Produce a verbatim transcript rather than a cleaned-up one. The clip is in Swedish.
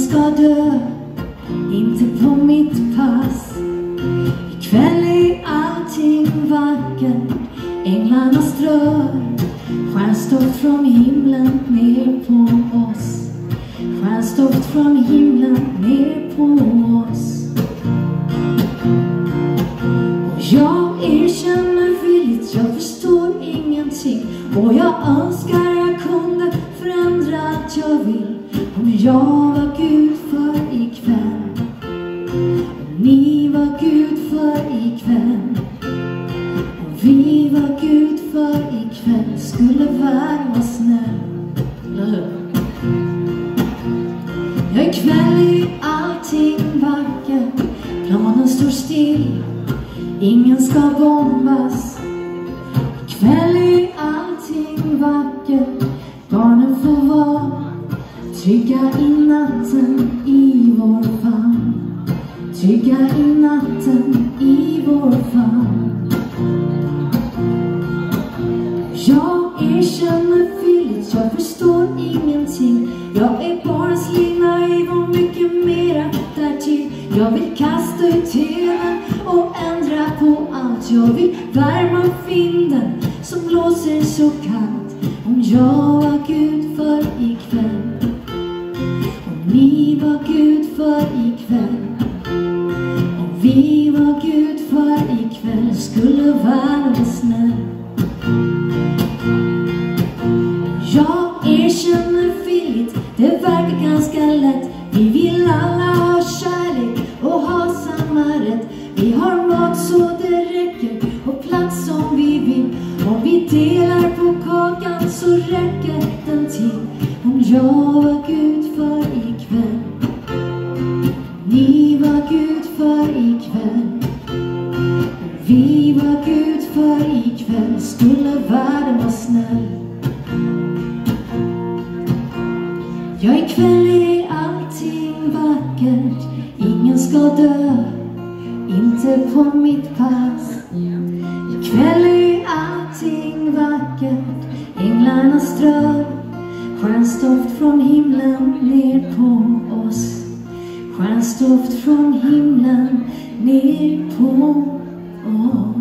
ska dö, inte på mitt pass. Ikväll är allting vackert, änglarna strör stjärnstoft från himlen ner på oss. Stjärnstoft från himlen ner på oss. Och jag erkänner villigt, jag förstår ingenting. Och jag önskar jag kunde förändra allt jag vill. Om jag var Gud för ikväll, om ni var Gud för ikväll, om vi var Gud för ikväll, skulle världen vara snäll. Ja, ikväll är allting vackert, planen står still, ingen ska bombas. Ikväll är allting vackert, barnen får vara trygga i natten i vår famn. Trygga i natten i vår famn. Jag erkänner villigt, jag förstår ingenting. Jag är bara slig, naiv och mycket mera därtill. Jag vill kasta ut tvn och ändra på allt. Jag vill värma vinden som blåser så kallt. Om jag var Gud för ikväll, om ni var Gud för ikväll, om vi var Gud för ikväll, skulle världen vara snäll. Jag erkänner villigt, det verkar ganska lätt. Vi vill alla ha kärlek och ha samma rätt. Vi har mat så det räcker och plats som vi vill. Om vi delar på kakan så räcker den till. Om jag var Gud för ikväll, ni var Gud för ikväll, om vi var Gud för ikväll, skulle världen vara snäll. Ja, ikväll är allting vackert, ingen ska dö, inte på mitt pass. Ikväll är allting vackert, änglarna strör stjärnstoft från himlen ner på oss. Stjärnstoft från himlen ner på oss.